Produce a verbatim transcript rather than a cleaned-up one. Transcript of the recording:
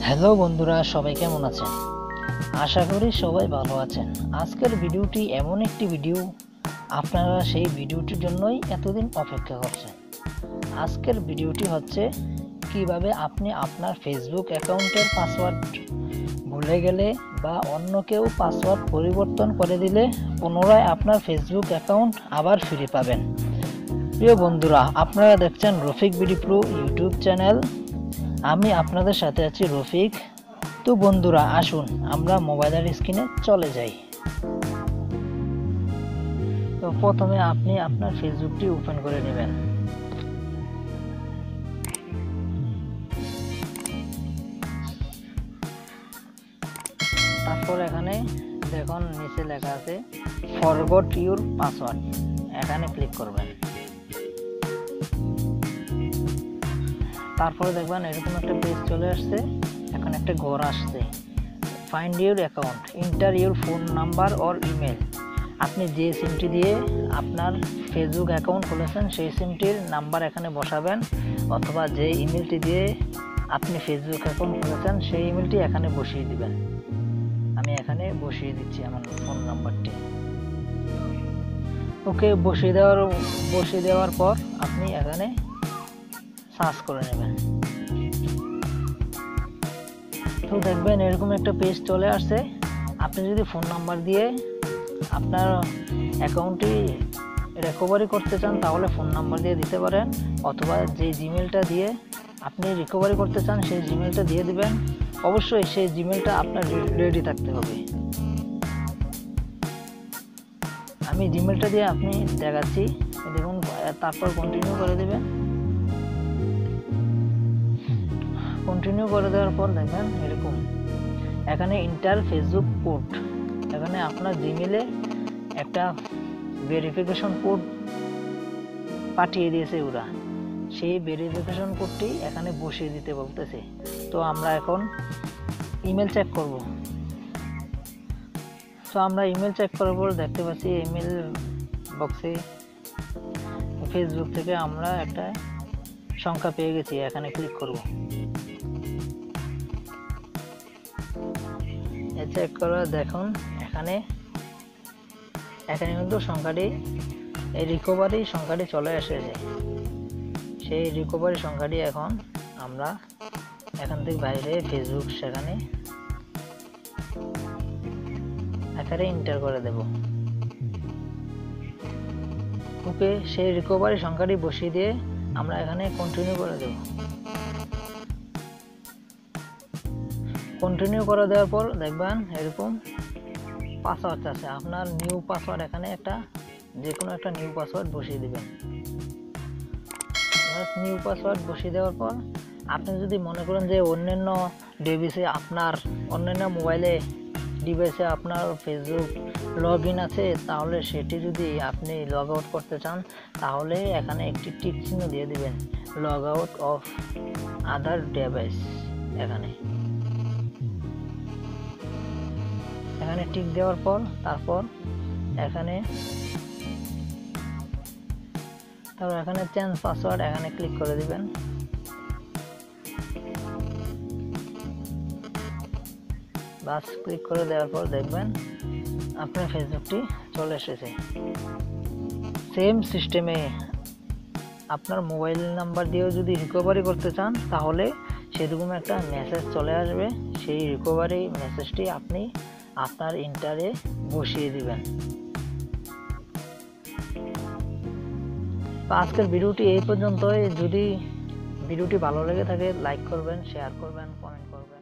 Hello বন্ধুরা, সবাই কেমন আছেন? আশা করি সবাই ভালো আছেন। আজকের ভিডিওটি এমন একটি ভিডিও, আপনারা সেই ভিডিওটির জন্যই এতদিন অপেক্ষা করছেন। আজকের ভিডিওটি হচ্ছে কিভাবে আপনি আপনার ফেসবুক অ্যাকাউন্টের পাসওয়ার্ড ভুলে গেলে বা অন্য কেউ পাসওয়ার্ড পরিবর্তন করে দিলে পুনরায় আপনার ফেসবুক অ্যাকাউন্ট আবার ফিরে পাবেন। প্রিয় বন্ধুরা, আপনারা দেখছেন Rafiq BD pro YouTube channel. আমি আপনাদের সাথে আছি রফিক। তো বন্ধুরা, আসুন আমরা মোবাইলের স্ক্রিনে চলে যাই। তো প্রথমে আপনি আপনার ফেসবুকটি ওপেন করে নেবেন। তারপর এখানে দেখুন নিচে লেখা আছে ফরগট ইউর পাসওয়ার্ড, এখানে ক্লিক করবেন। তারপরে দেখবেন এরকম একটা পেজ চলে আসছে। এখন একটা ঘর আসছে, find your account, enter your phone number or email. আপনি যে সিমটি দিয়ে আপনার ফেসবুক অ্যাকাউন্ট খুলেছেন সেই সিমটির নাম্বার এখানে বসাবেন, অথবা যে ইমেলটি দিয়ে আপনি ফেসবুক অ্যাকাউন্ট খুলেছেন সেই ইমেলটি এখানে বসিয়ে দিবেন। আমি এখানে বসিয়ে দিচ্ছি আমার ফোন নাম্বারটি। ওকে, বসিয়ে দেওয়ার বসিয়ে দেওয়ার পর আপনি এখানে সার্চ করে নেবেন। তো দেখবেন এরকম একটা পেজ চলে আসছে। আপনি যদি ফোন নাম্বার দিয়ে আপনার অ্যাকাউন্টটি রিকভারি করতে চান তাহলে ফোন নাম্বার দিয়ে দিতে পারেন, অথবা যে জিমেলটা দিয়ে আপনি রিকভারি করতে চান সেই জিমেলটা দিয়ে দিবেন। অবশ্যই সেই জিমেলটা আপনার রেডি থাকতে হবে। আমি জিমেলটা দিয়ে আপনি দেখাচ্ছি, দেখুন। তারপর কন্টিনিউ করে দিবেন। কন্টিনিউ করে দেওয়ার পর দেখবেন এরকম এখানে ইন্টার ফেসবুক কোড, এখানে আপনার জিমেলে একটা ভেরিফিকেশন কোড পাঠিয়ে দিয়েছে ওরা। সেই ভেরিফিকেশন কোডটি এখানে বসিয়ে দিতে বলতেছে। তো আমরা এখন ইমেল চেক করব। তো আমরা ইমেল চেক করার পর দেখতে পাচ্ছি ইমেল বক্সে ফেসবুক থেকে আমরা একটা সংখ্যা পেয়ে গেছি। এখানে ক্লিক করব। চেক করা দেখুন এখানে এখানে কিন্তু সংখ্যাটি এই রিকভারি সংখ্যাটি চলে এসেছে। সেই রিকভারি সংখ্যাটি এখন আমরা এখান থেকে বাইরে ফেসবুক সেখানে এখানে এন্টার করে দেব। ওকে, সেই রিকভারি সংখ্যাটি বসিয়ে দিয়ে আমরা এখানে কন্টিনিউ করে দেব। কন্টিনিউ করে দেওয়ার পর দেখবেন এরকম পাসওয়ার্ড আছে। আপনার নিউ পাসওয়ার্ড এখানে একটা যে কোনো একটা নিউ পাসওয়ার্ড বসিয়ে দিবেন। নিউ পাসওয়ার্ড বসিয়ে দেওয়ার পর আপনি যদি মনে করেন যে অন্যান্য ডিভাইসে আপনার অন্যান্য মোবাইলে ডিভাইসে আপনার ফেসবুক লগ ইন আছে, তাহলে সেটি যদি আপনি লগ আউট করতে চান তাহলে এখানে একটি টিক চিহ্ন দিয়ে দিবেন, log out of other device. এখানে এখানে টিক দেওয়ার পর তারপর এখানে তারপর এখানে চেঞ্জ পাসওয়ার্ড এখানে ক্লিক করে দিবেন। বাস ক্লিক করে দেওয়ার পর দেখবেন আপনার ফেসবুকটি চলে এসেছে। সেম সিস্টেমে আপনার মোবাইল নাম্বার দিয়েও যদি রিকভারি করতে চান তাহলে সেরকম একটা মেসেজ চলে আসবে। সেই রিকভারি মেসেজটি আপনি আপনার ইন্টারে বসিয়ে দিবেন। আজকের ভিডিওটি এই পর্যন্তই। যদি ভিডিওটি ভালো লেগে থাকে লাইক করবেন, শেয়ার করবেন, কমেন্ট করবেন।